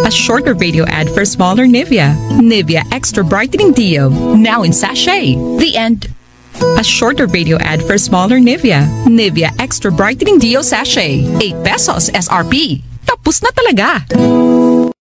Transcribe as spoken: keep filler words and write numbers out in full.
A shorter radio ad for smaller Nivea. Nivea Extra Brightening Deo, now in sachet. The end. A shorter radio ad for smaller Nivea. Nivea Extra Brightening Deo Sachet. eight pesos S R P. Tapos na talaga.